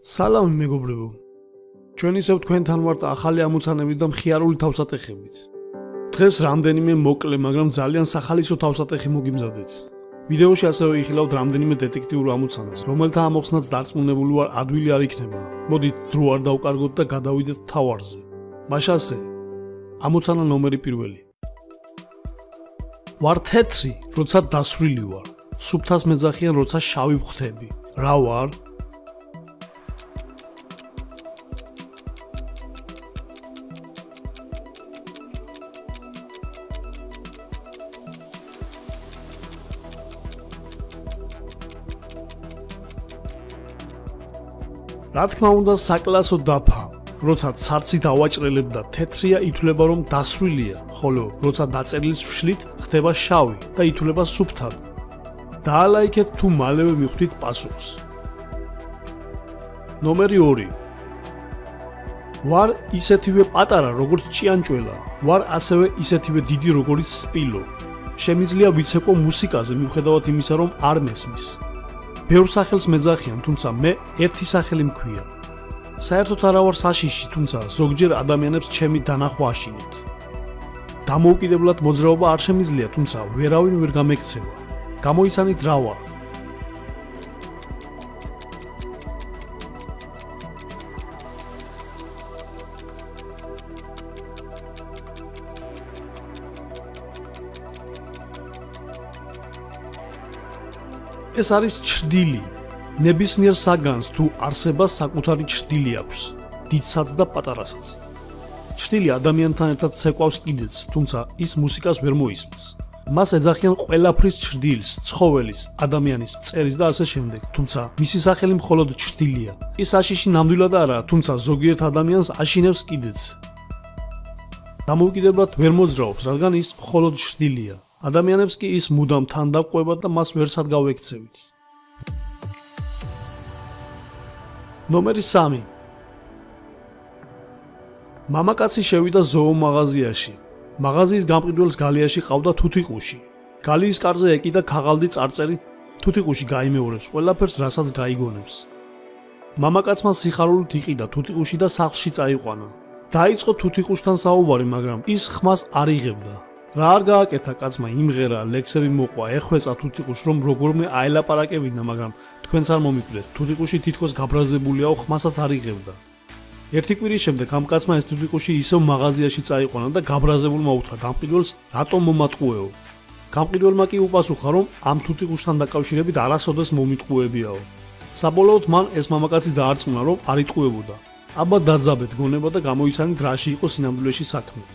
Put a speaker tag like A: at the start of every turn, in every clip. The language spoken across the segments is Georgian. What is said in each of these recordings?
A: სალამი მეგობრებო. ჩვენ ისევ თქვენთან ვართ ახალი ამოცანებით და მხიარული თავსატეხებით. დღეს რამდენიმე მოკლე, მაგრამ ძალიან სახალისო თავსატეხი მოგიმზადეთ. ვიდეოში ასევე იხილავთ რამდენიმე დეტექტიურ ამოცანას, რომელთა ამოხსნაც დარწმუნებული ვარ ადვილი არ იქნება. მოდით დრო არ დავკარგოთ და გადავიდეთ თავარზე. მაშასე, ამოცანა ნომერი 1. ვარ თეთრი, როცა დასვრილი ვარ. სუფთას მეძახიან, როცა შავი ვხდები. რა ვარ? რა თქმა უნდა, საკლასო დაფა. როცა ცარცით ავაჭრელებ და თეთრია, ითვლება რომ დასვრილია, ხოლო როცა დაწერილს ვშლით, ხდება შავი და ითვლება სუფთად. დაალაიქეთ თუ მალევე მიხვდით პასუხს. ნომერი 2. ვარ ისეთივე პატარა, როგორც ჭიანჭველა, ვარ ასევე ისეთივე დიდი, როგორც სპილო. შემიძლია ვიცეკვო მუსიკაზე, მიუხედავად იმისა, რომ არ მესმის. ბევრ სახელს მეძახიან, თუმცა მე ერთი სახელი მქვია. საერთოდ არა ვარ საშიში, თუმცა ზოგჯერ ადამიანებს ჩემი დანახვა აშინებთ. დამოუკიდებლად მოძრაობა არ შემიძლია, თუმცა ვერავინ ვერ გამექცევა. გამოიცანით რა ვარ. ეს არის ჩრდილი. ნებისმიერ საგანს თუ არსებას საკუთარი ჩრდილი აქვს, დიდსაც და პატარასაც. ჩრდილი ადამიანთან ერთად ცეკვავს კიდეც, თუმცა ის მუსიკას ვერ მოისმენს. მას ეძახიან ყველაფრის ჩრდილს, ცხოველის, ადამიანის, მწერის და ასე შემდეგ, თუმცა მისი სახელი მხოლოდ ჩრდილია. ის აშიში ნამდვილად არაა, თუმცა ზოგიერთ ადამიანს აშინებს კიდეც. დამოუკიდებლად ვერ მოძრაობს, რადგან ის მხოლოდ ჩრდილია. ადამიანებს კი ის მუდამ თან დაყვება და მას ვერსად გავექცევით. ნომერი 3. მამაკაცი შევიდა ზოომაღაზიაში. მაღაზიის გამყიდველს გალიაში ყავდა თუთიყუში. გალიის კარზე ეკიდა ქაღალდი წარწერი, თუთიყუში გაიმეორებს ყველაფერს, რასაც გაიგონებს. მამაკაცმა სიხარულით იყიდა თუთიყუში და სახლში წაიყვანა. დაიწყო თუთიყუშთან საუბარი, მაგრამ ის ხმას არ იღებდა. რა არ გააკეთა კაცმა, იმღერა, ლექსები მოყვა, ეხვეწა თუთიყუშს, რომ როგორმე აელაპარაკებინა, მაგრამ თქვენც არ მომიკვდეთ, თუთიყუში თითქოს გაბრაზებულია, ხმასაც არ იღებდა. ერთი კვირის შემდეგ ამ კაცმა ეს თუთიყუში ისევ მაღაზიაში წაიყვანა და გაბრაზებულმა უთხრა გამყიდველს, რატომ მომატყუეო. გამყიდველმა კი უპასუხა, რომ ამ თუთიყუშთან დაკავშირებით არასოდეს მომიტყუებიაო. საბოლოოდ მან ეს მამაკაცი დაარწმუნა, რომ არ იტყუებოდა. აბა დაძაბეთ გონება და გამოიცანით რაში იყო სინამდვილეში საქმე.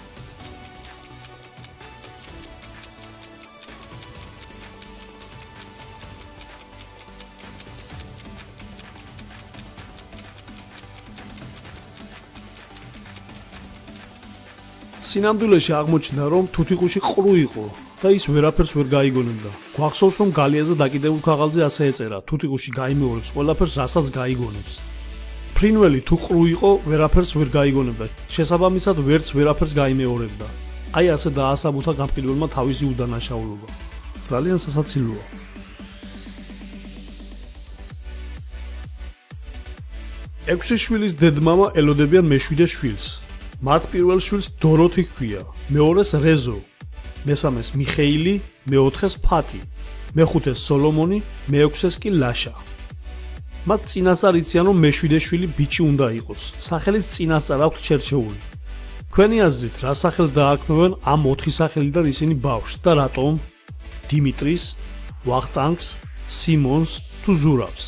A: სინამდვილეში აღმოჩნდა, რომ თუთიყუში ყრუ იყო და ის ვერაფერს ვერ გაიგონებდა. გვახსოვს, რომ გალიაზე დაკიდებულ ქაღალდზე ასე ეწერა: თუთიყუში გაიმეორებს ყველაფერს, რასაც გაიგონებს. ფრინველი თუ ყრუ იყო, ვერაფერს ვერ გაიგონებდა. შესაბამისად, ვერც ვერაფერს გაიმეორებდა. აი ასე დაასაბუთა გამყიდველმა თავისი უდანაშაულობა. ძალიან სასაცილოა. ექვსი შვილის დედმამა ელოდებიან მეშვიდე შვილს. მათ პირველ შვილს დოროთი ჰქვია, მეორეს რეზო, მესამეს მიხეილი, მეოთხეს ფათი, მეხუთეს სოლომონი, მეექვსეს კი ლაშა. მათ წინასწარ იციან, რომ მეშვიდე შვილი ბიჭი უნდა იყოს. სახელიც წინასწარ აქვთ შერჩეული. თქვენი აზრით, რა სახელს დაარქმევენ ამ 4 სახელიდან ისინი ბავშვს და რატომ? დიმიტრის, ვახტანგს, სიმონს თუ ზურაბს?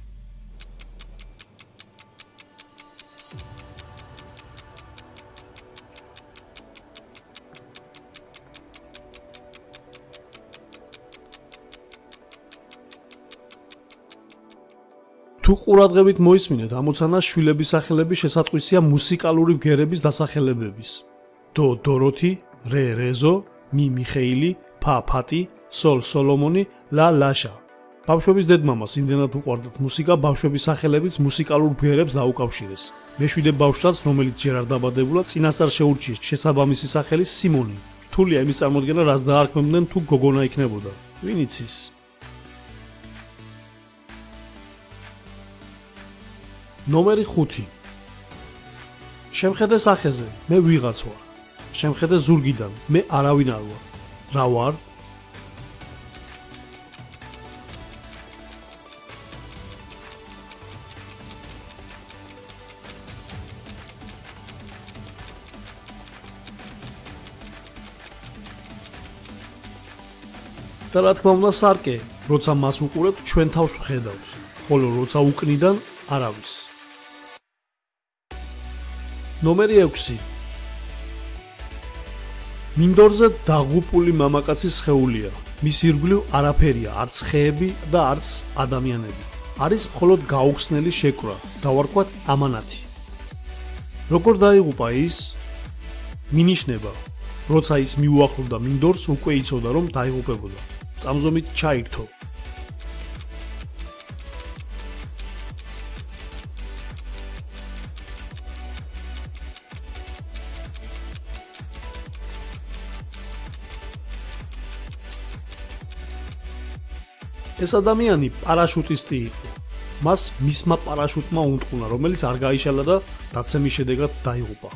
A: თუ ყურადღებით მოისმინეთ, ამოცანას შვილების სახელები შესატყვისია მუსიკალური ბგერების დასახელებების. დო დოროთი, რე რეზო, მი მიხეილი, ფა ფათი, სოლ სოლომონი, ლა ლაშა. ბავშვების დედმამას იმდენად უყვარდათ მუსიკა, ბავშვების სახელებიც მუსიკალურ ბგერებს დაუკავშირეს. მეშვიდე ბავშვსაც, რომელიც ჯერ არ დაბადებულა, წინასწარ შეურჩიეს შესაბამისი სახელი სიმონი. რთულია იმის წარმოდგენა, რას დაარქმევდნენ თუ გოგონა იქნებოდა. ვინ იცის? ნომერი 5. შემხედე სახეზე, მე ვიღაც ვარ. შემხედე ზურგიდან, მე არავინ არ ვარ. რა ვარ? და რა თქმა უნდა სარკე, როცა მას უყურებთ, ჩვენ თავს ვხედავთ, ხოლო როცა უკნიდან არავის. ნომერი 6. მინდორზე დაღუპული მამაკაცის სხეულია. მის ირგვლივ არაფერია, არც ხეები და არც ადამიანები. არის მხოლოდ გაუხსნელი შეკვრა, დავარქვათ ამანათი. როგორ დაიღუპა ის? მინიშნება, როცა ის მიუახლოვდა მინდორს, უკვე იცოდა რომ დაიღუპებოდა. წამზომით ჩაირთო. ეს ადამიანი პარაშუტისტი იყო. მას მისმა პარაშუტმა უნტყუნა, რომელიც არ გაიშალა და დაცემის შედეგად დაიღუპა.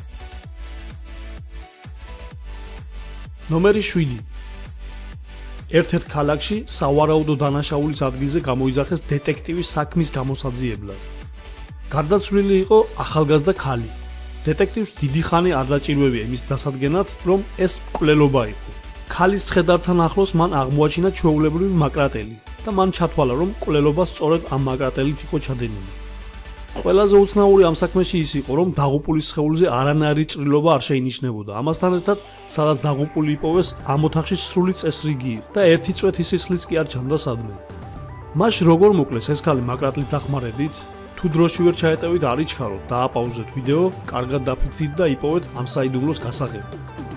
A: ნომერი 7. ერთ-ერთ ქალაქში სავარაუდო დანაშაულის ადგილზე გამოიძახეს დეტექტივის საქმის გამოსაძიებლად. გარდაცვლილი იყო ახალგაზრდა ქალი. დეტექტივს დიდი ხანი არ დაჭირვებია იმის დასადგენად, რომ ეს მკვლელობა იყო. ქალის ცხედართან ახლოს მან აღმოაჩინა ჩვეულებრივი მაკრატელი და მან ჩათვალა, რომ მკვლელობა სწორედ ამ მაკრატელით იყო ჩადენილი. ყველაზე უცნაური ამ საქმეში ის იყო, რომ დაღუპულის სხეულზე არანაირი ჭრილობა არ შეინიშნებოდა. ამასთან ერთად, სადაც დაღუპული იპოვეს, ამ ოთახში სრული წესრიგი იყო და ერთი წვეთის სისხლიც კი არ ჩანდა სადმე. მაშ როგორ მოკლეს ეს ქალი მაკრატლით დახმარებით? თუ დროში ვერ ჩაეტევით, არ იჩქაროთ, დააპაუზეთ ვიდეო, კარგად დაფიქრდით და იპოვეთ ამ საიდუმლოს გასაღები.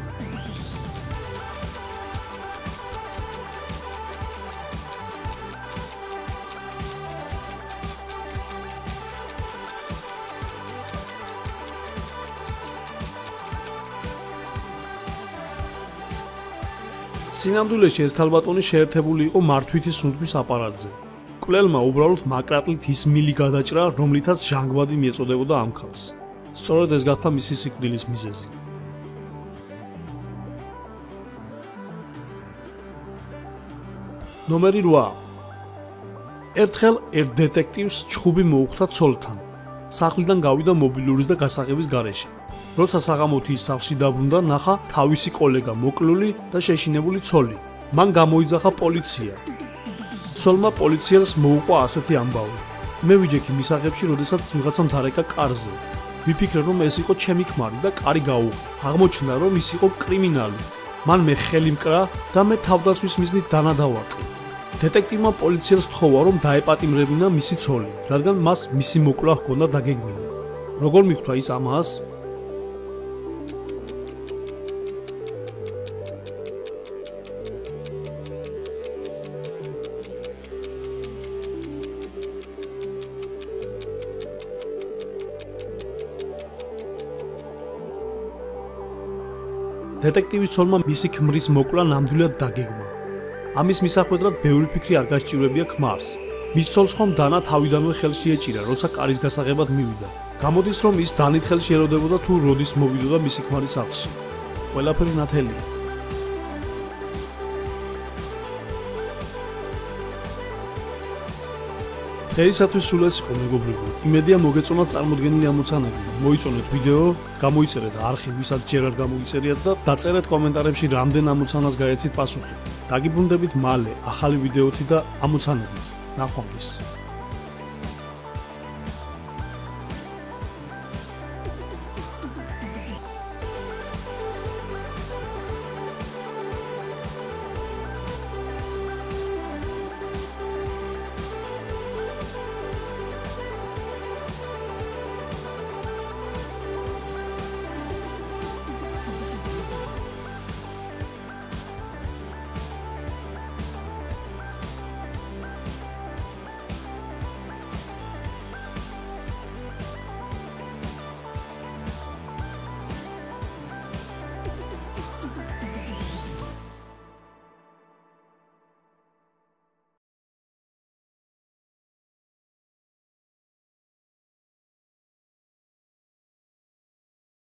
A: სინამდვილეში ეს ქალბატონი შეერთებული იყო მართვითი სუნთქვის აპარატზე. მკვლელმა უბრალოდ მაკრატლით ის მილი გადაჭრა, რომლითაც ჟანგბადი მიეწოდებოდა ამ ქალს. სწორედ ეს გახდა მისი სიკვდილის მიზეზი. ნომერი 8. ერთხელ ერთ დეტექტივს ჩხუბი მოუხდა ცოლთან. სახლიდან გავიდა მობილურის და გასაღების გარეშე. როცა საღამოთი ის სახლში დაბრუნდა, ნახა თავისი კოლეგა მოკლული და შეშინებული ცოლი. მან გამოიძახა პოლიცია. ცოლმა პოლიციელს მოუყვა ასეთი ამბავი: მე ვიჯექი მისაღებში, როდესაც ვიღაცამ დარეკა კარზე. ვიფიქრე, რომ ეს იყო ჩემი ქმარი და კარი გაუღო. აღმოჩნდა, რომ ის იყო კრიმინალი. მან მე ხელი მკრა და მე თავდაცვის მიზნით დანადავარყი. დეტექტივმა პოლიციელს თხოვა, რომ დაეპატიმრებინა მისი ცოლი, რადგან მას მისი მოკლა ჰქონდა დაგეგმილი. როგორ მიხვდა ის ამას? დეტექტივის ცოლმა მისი ქმრის მოკლა ნამდვილად დაგეგმა. ამის მისახვედრად ბევრი ფიქრი არ გასჭირვებია ქმარს. მის ცოლს ხომ დანა თავიდანვე ხელში ეჭირა, როცა კარის გასაღებად მივიდა. გამოდის, რომ ის დანით ხელში ელოდებოდა თუ როდის მოვიდოდა მისი ქმრის სახლში. ყველაფერი ნათელია. დღეისათვის სულ ეს იყო, მეგობრებო. იმედია მოგეწონათ წარმოდგენილი ამოცანები. მოიწონეთ ვიდეო, გამოიწერეთ არხი, ვისაც ჯერ არ გამოიწერიათ და დაწერეთ კომენტარებში რამდენ ამოცანას გაეცით პასუხი. დაგიბრუნდებით მალე ახალი ვიდეოთი და ამოცანებით. ნახვამდის.